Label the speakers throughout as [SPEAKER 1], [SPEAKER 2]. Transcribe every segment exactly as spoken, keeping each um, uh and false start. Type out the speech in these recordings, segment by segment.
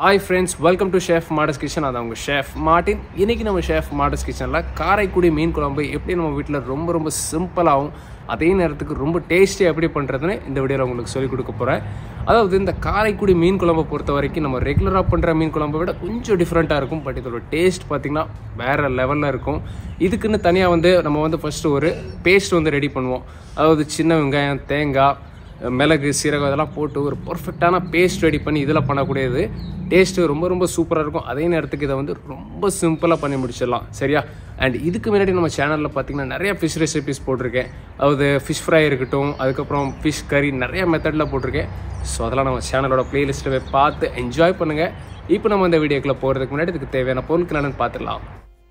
[SPEAKER 1] Hi friends, welcome to Chef Martis Kitchen. நான் உங்க Chef Martin. இன்னைக்கு நம்ம Chef Martis Kitchenல காரைக்குடி மீன் குழம்பு எப்படி நம்ம வீட்ல ரொம்ப ரொம்ப சிம்பிளாவும் அதே நேரத்துக்கு ரொம்ப டேஸ்டியா எப்படி பண்றதுன்னு இந்த வீடியோல உங்களுக்கு சொல்லி கொடுக்க போறேன். அதாவது இந்த காரைக்குடி மீன் குழம்பை பொறுத்த வரைக்கும் நம்ம ரெகுலரா பண்ற மீன் குழம்பை விட கொஞ்சம் டிஃபரெண்டா இருக்கும். பட் இதோட டேஸ்ட் பாத்தீங்கன்னா வேற லெவல்ல இருக்கும். இதுக்குன்னு தனியா வந்து நம்ம வந்து ஃபர்ஸ்ட் ஒரு பேஸ்ட் வந்து ரெடி பண்ணுவோம். அதாவது சின்ன வெங்காயம், தேங்காய், மிளகு, சீரகம் இதெல்லாம் போட்டு ஒரு பர்ஃபெக்டான பேஸ்ட் ரெடி பண்ணி இதில் பண்ணக்கூடியது டேஸ்ட்டு ரொம்ப ரொம்ப சூப்பராக இருக்கும். அதே நேரத்துக்கு இதை வந்து ரொம்ப சிம்பிளாக பண்ணி முடிச்சிடலாம். சரியா? அண்ட் இதுக்கு முன்னாடி நம்ம சேனலில் பார்த்தீங்கன்னா நிறைய ஃபிஷ் ரெசிபிஸ் போட்டிருக்கேன். அதாவது ஃபிஷ் ஃப்ரை இருக்கட்டும், அதுக்கப்புறம் ஃபிஷ் கறி நிறைய மெத்தடில் போட்டிருக்கேன். ஸோ அதெல்லாம் நம்ம சேனலோட பிளேலிஸ்ட்டை பார்த்து என்ஜாய் பண்ணுங்கள். இப்போ நம்ம இந்த வீடியோக்குள்ளே போகிறதுக்கு முன்னாடி இதுக்கு தேவையான பொருட்கள் என்னன்னு பார்த்துடலாம்.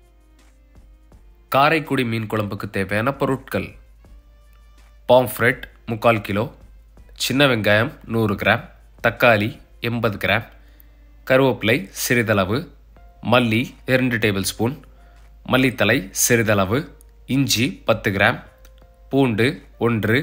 [SPEAKER 2] காரைக்குடி மீன் குழம்புக்கு தேவையான பொருட்கள்: பாம்ஃப்ரெட் முக்கால் கிலோ, சின்ன வெங்காயம் நூறு கிராம், தக்காளி எண்பது கிராம், கருவேப்பிலை சிறிதளவு, மல்லி இரண்டு டேபிள் ஸ்பூன், மல்லித்தலை சிறிதளவு, இஞ்சி பத்து கிராம், பூண்டு ஒன்று,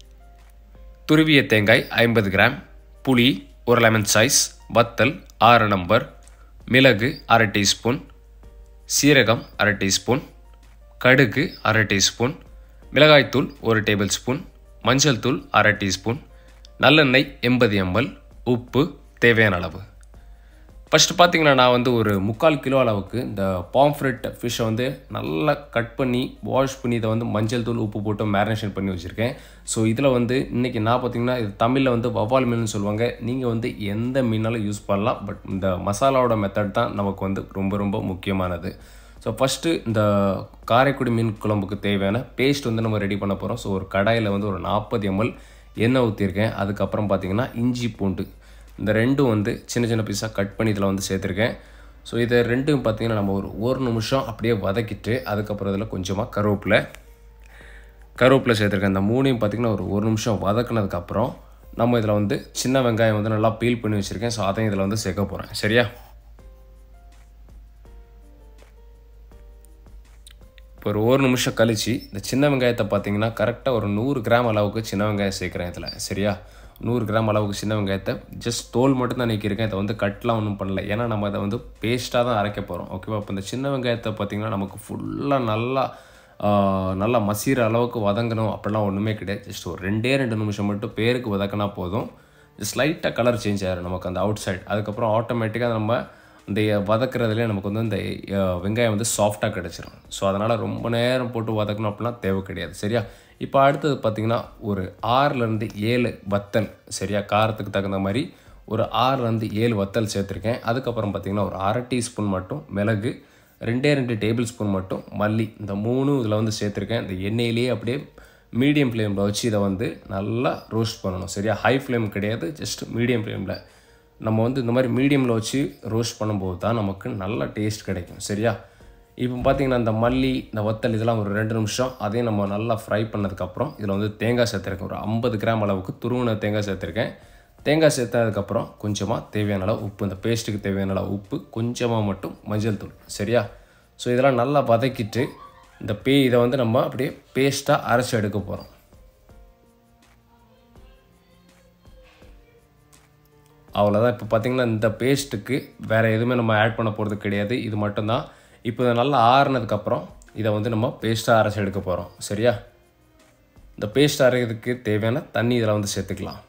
[SPEAKER 2] துருவிய தேங்காய் ஐம்பது கிராம், புளி ஒரு லெமன் சைஸ், வத்தல் ஆறு நம்பர், மிளகு அரை டீஸ்பூன், சீரகம் அரை டீஸ்பூன், கடுகு அரை டீஸ்பூன், மிளகாய்த்தூள் ஒரு டேபிள் ஸ்பூன், மஞ்சள் தூள் அரை டீஸ்பூன், நல்லெண்ணெய் எண்பது எம்எல், உப்பு தேவையான அளவு. ஃபஸ்ட்டு பார்த்தீங்கன்னா நான் வந்து ஒரு முக்கால் கிலோ அளவுக்கு இந்த பாம்ஃப்ரெட் ஃபிஷ்ஷை வந்து நல்லா கட் பண்ணி வாஷ் பண்ணி இதை வந்து மஞ்சள் தூள் உப்பு போட்டு மேரினேஷன் பண்ணி வச்சுருக்கேன். ஸோ இதில் வந்து இன்றைக்கி நான் பார்த்தீங்கன்னா இது தமிழில் வந்து வவ்வால் மீன் சொல்லுவாங்க. நீங்கள் வந்து எந்த மீனாலும் யூஸ் பண்ணலாம். பட் இந்த மசாலாவோட மெத்தட் தான் நமக்கு வந்து ரொம்ப ரொம்ப முக்கியமானது. ஸோ ஃபஸ்ட்டு இந்த காரைக்குடி மீன் குழம்புக்கு தேவையான பேஸ்ட் வந்து நம்ம ரெடி பண்ண போகிறோம். ஸோ ஒரு கடாயில் வந்து ஒரு நாற்பது எம்எல் எண்ணெய் ஊற்றிருக்கேன். அதுக்கப்புறம் பார்த்தீங்கன்னா இஞ்சி பூண்டு இந்த ரெண்டும் வந்து சின்ன சின்ன பீஸாக கட் பண்ணி இதில் வந்து சேர்த்துருக்கேன். ஸோ இதை ரெண்டும் பார்த்திங்கன்னா நம்ம ஒரு ஒரு நிமிஷம் அப்படியே வதக்கிட்டு அதுக்கப்புறம் இதில் கொஞ்சமாக கருவேப்பிலை கருவேப்பிலை சேர்த்துருக்கேன். இந்த மூணையும் பார்த்திங்கன்னா ஒரு ஒரு நிமிஷம் வதக்கினதுக்கப்புறம் நம்ம இதில் வந்து சின்ன வெங்காயம் வந்து நல்லா பீல் பண்ணி வச்சுருக்கேன். ஸோ அதையும் இதில் வந்து சேர்க்க போகிறேன். சரியா? இப்போ ஒரு ஒரு நிமிஷம் கழித்து இந்த சின்ன வெங்காயத்தை பார்த்தீங்கன்னா கரெக்டாக ஒரு நூறு கிராம் அளவுக்கு சின்ன வெங்காயம் சேர்க்குறேன் இதில். சரியா? நூறு கிராம் அளவுக்கு சின்ன வெங்காயத்தை ஜஸ்ட் தோல் மட்டும் தான் நீக்கியிருக்கேன். இதை வந்து கட்லாம் ஒன்றும் பண்ணல. ஏன்னா நம்ம அதை வந்து பேஸ்ட்டாக தான் அரைக்க போகிறோம். ஓகேவா? இப்போ இந்த சின்ன வெங்காயத்தை பார்த்திங்கன்னா நமக்கு ஃபுல்லாக நல்லா நல்லா மசீர அளவுக்கு வதங்கணும் அப்படிலாம் ஒன்றுமே கிடையாது. ஜஸ்ட் ஒரு ரெண்டே ரெண்டு நிமிஷம் மட்டும் பேருக்கு வதக்கினா போதும். ஜஸ்ட் லைட்டாக கலர் சேஞ்ச் ஆகிடும் நமக்கு அந்த அவுட் சைட். அதுக்கப்புறம் ஆட்டோமேட்டிக்காக நம்ம இந்த வதக்கிறதுலேயே நமக்கு வந்து இந்த வெங்காயம் வந்து சாஃப்டாக கிடச்சிரும். ஸோ அதனால் ரொம்ப நேரம் போட்டு வதக்கணும் அப்படின்னா தேவை கிடையாது. சரியா? இப்போ அடுத்தது பார்த்திங்கன்னா ஒரு ஆறுலேருந்து ஏழு வத்தல். சரியா? காரத்துக்கு தகுந்த மாதிரி ஒரு ஆறுலேருந்து ஏழு வத்தல் சேர்த்துருக்கேன். அதுக்கப்புறம் பார்த்திங்கன்னா ஒரு அரை டீஸ்பூன் மட்டும் மிளகு, ரெண்டே ரெண்டு டேபிள் ஸ்பூன் மட்டும் மல்லி, இந்த மூணும் இதில் வந்து சேர்த்துருக்கேன். இந்த எண்ணெயிலேயே அப்படியே மீடியம் ஃப்ளேமில் வச்சு இதை வந்து நல்லா ரோஸ்ட் பண்ணணும். சரியா? ஹை ஃப்ளேம் கிடையாது, ஜஸ்ட் மீடியம் ஃப்ளேமில் நம்ம வந்து இந்த மாதிரி மீடியமில் வச்சு ரோஸ்ட் பண்ணும்போது தான் நமக்கு நல்ல டேஸ்ட் கிடைக்கும். சரியா? இப்போ பார்த்திங்கன்னா இந்த மல்லி, இந்த வத்தல் இதெல்லாம் ஒரு ரெண்டு நிமிஷம் அதையும் நம்ம நல்லா ஃப்ரை பண்ணதுக்கப்புறம் இதில் வந்து தேங்காய் சேர்த்துருக்கேன். ஒரு ஐம்பது கிராம் அளவுக்கு துருவின தேங்காய் சேர்த்துருக்கேன். தேங்காய் சேர்த்ததுக்கப்புறம் கொஞ்சமாக தேவையான அளவு உப்பு, இந்த பேஸ்ட்டுக்கு தேவையான அளவு உப்பு, கொஞ்சமாக மட்டும் மஞ்சள் தூள். சரியா? ஸோ இதெல்லாம் நல்லா வதக்கிட்டு இந்த பே இதை வந்து நம்ம அப்படியே பேஸ்ட்டாக அரைச்சி எடுக்க போகிறோம். அவ்வளோதான். இப்போ பார்த்திங்கன்னா இந்த பேஸ்ட்டுக்கு வேறு எதுவுமே நம்ம ஆட் பண்ண போகிறது கிடையாது. இது மட்டும்தான். இப்போ இதை நல்லா ஆறுனதுக்கப்புறம் இதை வந்து நம்ம பேஸ்ட்டாக அரைச்சி எடுக்க போகிறோம். சரியா? இந்த பேஸ்ட் அரைக்கிறதுக்கு தேவையான தண்ணி இதில் வந்து சேர்த்துக்கலாம்.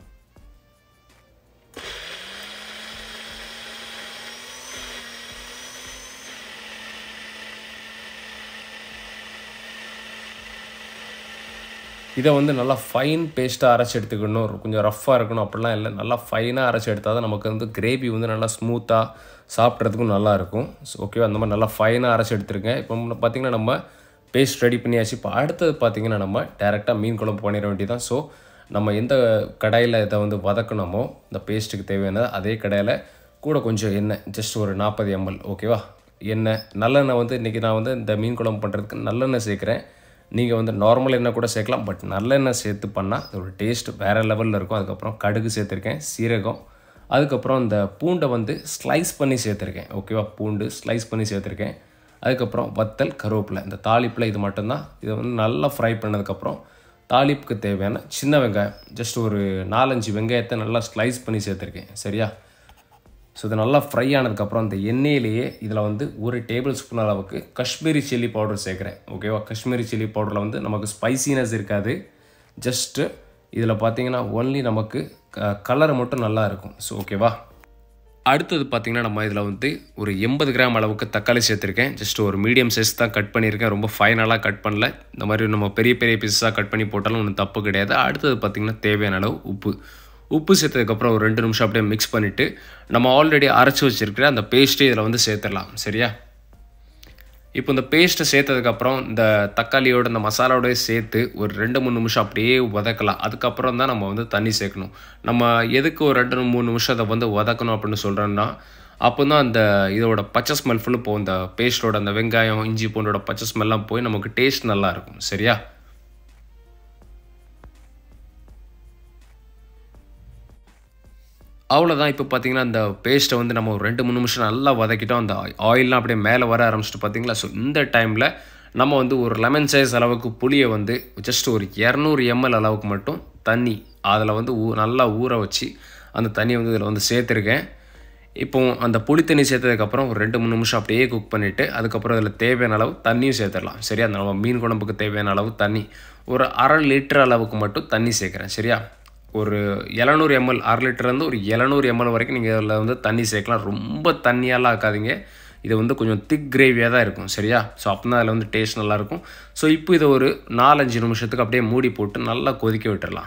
[SPEAKER 2] இதை வந்து நல்லா ஃபைன் பேஸ்ட்டாக அரைச்சி எடுத்துக்கணும். கொஞ்சம் ரஃப்பாக இருக்கணும் அப்படிலாம் இல்லை. நல்லா ஃபைனாக அரைச்சி எடுத்தால் தான் நமக்கு வந்து கிரேவி வந்து நல்லா ஸ்மூத்தாக சாப்பிட்றதுக்கும் நல்லாயிருக்கும். ஸோ ஓகேவா? அந்த மாதிரி நல்லா ஃபைனாக அரைச்சி எடுத்துருக்கேன். இப்போ பார்த்திங்கன்னா நம்ம பேஸ்ட் ரெடி பண்ணியாச்சு. இப்போ அடுத்தது பார்த்திங்கன்னா நம்ம டேரெக்டாக மீன் குழம்பு பண்ணிட வேண்டியதான். ஸோ நம்ம எந்த கடாயில் இதை வந்து வதக்கணுமோ இந்த பேஸ்ட்டுக்கு தேவையான அதே கடாயில் கூட கொஞ்சம் எண்ணெய், ஜஸ்ட் ஒரு நாற்பது எம்எல். ஓகேவா? எண்ணெய், நல்லெண்ணெய் வந்து இன்றைக்கி நான் வந்து இந்த மீன் குழம்பு பண்ணுறதுக்கு நல்லெண்ணெய் சேர்க்குறேன். நீங்கள் வந்து நார்மல் எண்ணெய் கூட சேர்க்கலாம். பட் நல்லெண்ணெய் சேர்த்து பண்ணால் அதோட டேஸ்ட் வேறு லெவலில் இருக்கும். அதுக்கப்புறம் கடுகு சேர்த்துருக்கேன், சீரகம், அதுக்கப்புறம் இந்த பூண்டை வந்து ஸ்லைஸ் பண்ணி சேர்த்துருக்கேன். ஓகேவா? பூண்டு ஸ்லைஸ் பண்ணி சேர்த்துருக்கேன். அதுக்கப்புறம் வத்தல், கருவேப்பிலை, இந்த தாளிப்பில் இது மட்டும்தான். இதை வந்து நல்லா ஃப்ரை பண்ணதுக்கப்புறம் தாளிப்புக்கு தேவையான சின்ன வெங்காயம், ஜஸ்ட் ஒரு நாலஞ்சு வெங்காயத்தை நல்லா ஸ்லைஸ் பண்ணி சேர்த்துருக்கேன். சரியா? ஸோ இது நல்லா ஃப்ரை ஆனதுக்கப்புறம் இந்த எண்ணெயிலேயே இதில் வந்து ஒரு டேபிள் ஸ்பூன் அளவுக்கு காஷ்மீரி சில்லி பவுடர் சேர்க்குறேன். ஓகேவா, காஷ்மீரி சில்லி பவுடரில் வந்து நமக்கு ஸ்பைசினஸ் இருக்காது. ஜஸ்ட்டு இதில் பார்த்தீங்கன்னா ஒன்லி நமக்கு க கலர் மட்டும் நல்லா இருக்கும். ஸோ ஓகேவா. அடுத்தது பார்த்திங்கன்னா நம்ம இதில் வந்து ஒரு எண்பது கிராம் அளவுக்கு தக்காளி சேர்த்துருக்கேன். ஜஸ்ட் ஒரு மீடியம் சைஸ் தான் கட் பண்ணியிருக்கேன், ரொம்ப ஃபைனலாக கட் பண்ணல. இந்த மாதிரி நம்ம பெரிய பெரிய பீஸாக கட் பண்ணி போட்டாலும் ஒன்றும் தப்பு கிடையாது. அடுத்தது பார்த்திங்கன்னா தேவையான அளவு உப்பு உப்பு சேர்த்ததுக்கப்புறம் ஒரு ரெண்டு நிமிஷம் அப்படியே மிக்ஸ் பண்ணிவிட்டு நம்ம ஆல்ரெடி அரைச்சி வச்சுருக்கிற அந்த பேஸ்ட்டே இதில் வந்து சேர்த்துடலாம். சரியா, இப்போ இந்த பேஸ்ட்டை சேர்த்ததுக்கப்புறம் இந்த தக்காளியோட இந்த மசாலாவோடய சேர்த்து ஒரு ரெண்டு மூணு நிமிஷம் அப்படியே வதக்கலாம். அதுக்கப்புறம் தான் நம்ம வந்து தண்ணி சேர்க்கணும். நம்ம எதுக்கு ஒரு ரெண்டு மூணு நிமிஷம் அதை வந்து வதக்கணும் அப்படின்னு சொல்கிறோன்னா, அப்போ தான் அந்த இதோட பச்சை ஸ்மெல் ஃபுல்லு போகும். இந்த பேஸ்ட்டோட அந்த வெங்காயம் இஞ்சி பூண்டோட பச்சை ஸ்மெல்லாம் போய் நமக்கு டேஸ்ட் நல்லாயிருக்கும். சரியா, அவ்வளோதான். இப்போ பார்த்தீங்கன்னா அந்த பேஸ்ட்டை வந்து நம்ம ஒரு ரெண்டு மூணு நிமிஷம் நல்லா வதக்கிட்டோம். அந்த ஆயிலெலாம் அப்படியே மேலே வர ஆரம்பிச்சிட்டு பார்த்தீங்களா. ஸோ இந்த டைமில் நம்ம வந்து ஒரு லெமன் சைஸ் அளவுக்கு புளியை வந்து ஜஸ்ட் ஒரு இரநூறு எம்எல் அளவுக்கு மட்டும் தண்ணி அதில் வந்து ஊ நல்லா ஊற வச்சு அந்த தண்ணியை வந்து இதில் வந்து சேர்த்துருக்கேன். இப்போ அந்த புளி தண்ணி சேர்த்ததுக்கப்புறம் ஒரு ரெண்டு மூணு நிமிஷம் அப்படியே குக் பண்ணிவிட்டு அதுக்கப்புறம் அதில் தேவையான அளவு தண்ணியும் சேர்த்துடலாம். சரியா, அந்த நம்ம மீன் குழம்புக்கு தேவையான அளவு தண்ணி ஒரு அரை லிட்டர் அளவுக்கு மட்டும் தண்ணி சேர்க்குறேன். சரியா, ஒரு எழுநூறு எம்எல் அரை லிட்டர்லேருந்து ஒரு எழுநூறு எம்எல் வரைக்கும் நீங்கள் இதில் வந்து தண்ணி சேர்க்கலாம். ரொம்ப தண்ணியாலாம் ஆக்காதீங்க, இது வந்து கொஞ்சம் திக் கிரேவியாக தான் இருக்கும். சரியா, ஸோ அப்போ தான் அதில் வந்து டேஸ்ட் நல்லாயிருக்கும். ஸோ இப்போ இதை ஒரு நாலஞ்சு நிமிஷத்துக்கு அப்படியே மூடி போட்டு நல்லா கொதிக்க விட்டுடலாம்.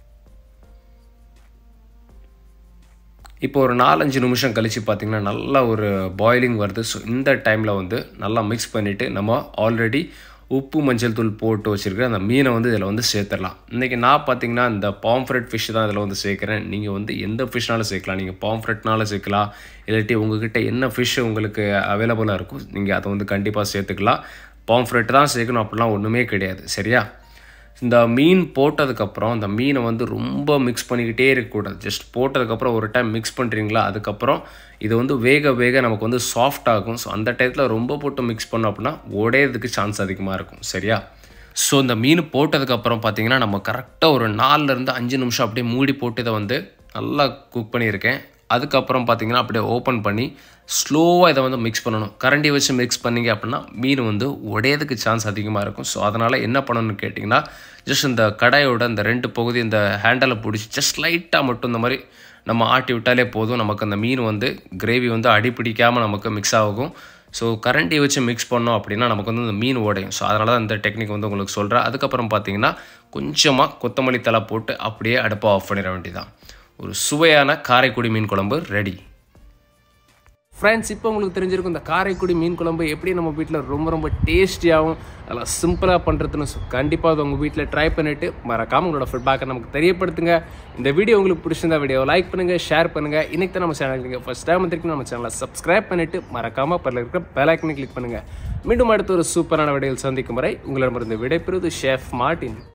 [SPEAKER 2] இப்போ ஒரு நாலஞ்சு நிமிஷம் கழித்து பார்த்திங்கன்னா நல்லா ஒரு பாயிலிங் வருது. ஸோ இந்த டைமில் வந்து நல்லா மிக்ஸ் பண்ணிவிட்டு நம்ம ஆல்ரெடி உப்பு மஞ்சள் தூள் போட்டு வச்சுருக்கிற அந்த மீனை வந்து இதில் வந்து சேர்த்துடலாம். இன்றைக்கி நான் பார்த்திங்கன்னா இந்த பாம்ஃப்ரெட் ஃபிஷ் தான் இதில் வந்து சேர்க்குறேன். நீங்கள் வந்து எந்த ஃபிஷ்னாலும் சேர்க்கலாம், நீங்கள் பாம்ஃப்ரெட்னாலும் சேர்க்கலாம், இல்லாட்டி உங்கள்கிட்ட என்ன ஃபிஷ் உங்களுக்கு அவைலபிளாக இருக்கும் நீங்கள் அதை வந்து கண்டிப்பாக சேர்த்துக்கலாம். பாம்ஃப்ரெட் தான் சேர்க்கணும் அப்படிலாம் ஒன்றுமே கிடையாது. சரியா, இந்த மீன் போட்டதுக்கப்புறம் அந்த மீனை வந்து ரொம்ப மிக்ஸ் பண்ணிக்கிட்டே இருக்கக்கூடாது. ஜஸ்ட் போட்டதுக்கப்புறம் ஒரு டைம் மிக்ஸ் பண்ணுறீங்களா, அதுக்கப்புறம் இது வந்து வேக வேக நமக்கு வந்து சாஃப்ட் ஆகும். ஸோ அந்த டைத்தில் ரொம்ப போட்டு மிக்ஸ் பண்ணோம் அப்படின்னா உடையதுக்கு சான்ஸ் அதிகமாக இருக்கும். சரியா, ஸோ இந்த மீன் போட்டதுக்கப்புறம் பார்த்திங்கன்னா நம்ம கரெக்டாக ஒரு நாலுலேருந்து அஞ்சு நிமிஷம் அப்படியே மூடி போட்டு இதை வந்து நல்லா குக் பண்ணியிருக்கேன். அதுக்கப்புறம் பார்த்திங்கன்னா அப்படியே ஓப்பன் பண்ணி ஸ்லோவாக இதை வந்து மிக்ஸ் பண்ணணும். கரண்டி வச்சு மிக்ஸ் பண்ணிங்க அப்படின்னா மீன் வந்து உடையதுக்கு சான்ஸ் அதிகமாக இருக்கும். ஸோ அதனால் என்ன பண்ணணும்னு கேட்டிங்கன்னா, ஜஸ்ட் இந்த கடாயோட இந்த ரெண்டு பகுதி இந்த ஹேண்டலை பிடிச்சி ஜஸ்ட் லைட்டாக மட்டும் இந்த மாதிரி நம்ம ஆட்டி விட்டாலே போதும். நமக்கு அந்த மீன் வந்து கிரேவி வந்து அடிப்பிடிக்காமல் நமக்கு மிக்ஸ் ஆகும். ஸோ கரண்டி வச்சு மிக்ஸ் பண்ணோம் அப்படின்னா நமக்கு வந்து இந்த மீன் உடையும். ஸோ அதனால தான் இந்த டெக்னிக் வந்து உங்களுக்கு சொல்கிறேன். அதுக்கப்புறம் பார்த்திங்கன்னா கொஞ்சமாக கொத்தமல்லி தலை போட்டு அப்படியே அடுப்பை ஆஃப் பண்ணிட வேண்டியதான். ஒரு சுவையான காரைக்குடி மீன் குழம்பு ரெடி.
[SPEAKER 1] ஃப்ரெண்ட்ஸ், இப்போ உங்களுக்கு தெரிஞ்சிருக்கும் இந்த காரைக்குடி மீன் குழம்பு எப்படி நம்ம வீட்டில் ரொம்ப ரொம்ப டேஸ்டியாகவும் அதெல்லாம் சிம்பிளாக பண்ணுறதுன்னு. ஸோ கண்டிப்பாக அதை உங்கள் வீட்டில் ட்ரை பண்ணிவிட்டு மறக்காமல் உங்களோட ஃபீட்பேக்கை நமக்கு தெரியப்படுத்துங்க. இந்த வீடியோ உங்களுக்கு பிடிச்சிருந்தா வீடியோவை லைக் பண்ணுங்கள், ஷேர் பண்ணுங்கள். இன்றைக்கி தான் நம்ம சேனல் நீங்கள் ஃபஸ்ட் டைம் வந்துருக்கு நம்ம சேனலை சப்ஸ்கிரைப் பண்ணிவிட்டு மறக்காமல் பக்கத்தில் இருக்கிற பெல் ஐக்கனை கிளிக் பண்ணுங்கள். மீண்டும் அடுத்த ஒரு சூப்பரான வீடியோவில் சந்திக்கும் வரை உங்களிடமிருந்து விடைபெறுவது ஷெஃப் மார்ட்டின்.